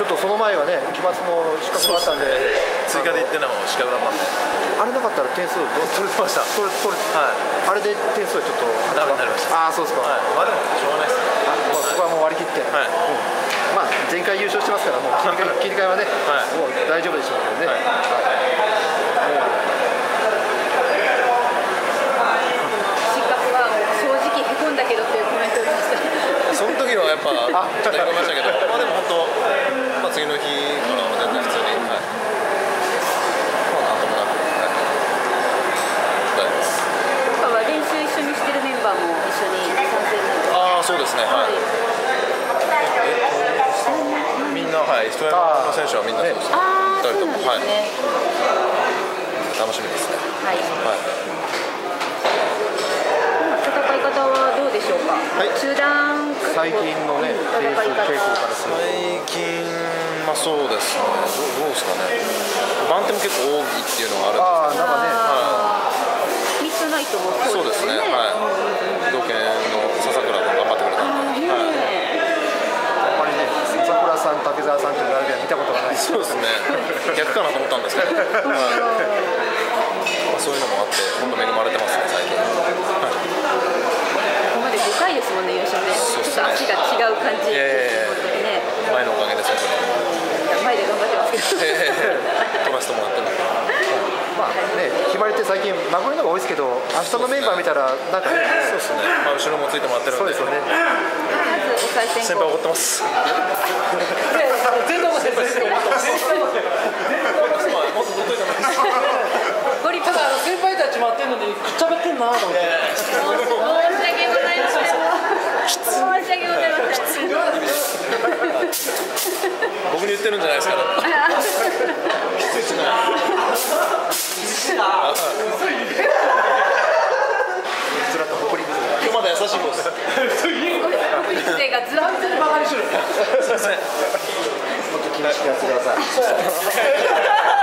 ちょっとその前はね、期末の資格があったんで、 追加で行ってのも資格だったんで、 あれなかったら点数どう取れてました。 取れあれで点数はちょっとダメになりました。 ああ、そうですか。 まあでもしょうがないですね。 そこはもう割り切って、まあ前回優勝してますから、もう切り替えはね、もう大丈夫でしょうけどね。 その時はやっぱちょっと言いましたけど、まあでも本当、まあ次の日からは全然普通に、まあなんともなく、大丈夫です。 今は練習一緒にしてるメンバーも一緒に参戦なんですか？ ああ、そうですね、はい。みんな、はい、人山の選手はみんなそうですね。2人とも、はい。楽しみですね。 はい。戦い方はどうでしょうか。中段最近のね、レース傾向からすると最近、まあそうですね、どうですかね、番手も結構多いっていうのがあるんですけど、 ミッドナイトもそうですね、はい、同県の笹倉が頑張ってくれたんで、 あんまりね、笹倉さん、竹澤さんという並びは見たことがない。 そうですね、逆かなと思ったんですけど、そういうのもあって、本当恵まれてますね、最近。 5回ですもんね、優勝ね。ちょっと足が違う感じですね。 前のおかげですね。 前で頑張ってますけど。 取らせてもらってる。 まあね、決まりって最近名残のが多いですけど、明日のメンバー見たらなんかね、 そうですね。まあ後ろもついてもらってるんで。 そうですよね。 先輩怒ってます。 全然怒ってます。 もっとずっといたないです。 ただ先輩たち待ってんのにくっちゃべってんなと思って。 申し訳ございません。申し訳ございません。 僕に言ってるんじゃないですから。きついしな。 ずらっと誇り水が。 今日まだ優しい子です。 姿勢がずらっとバカにする。 すみません。 もっと気にしてやってください。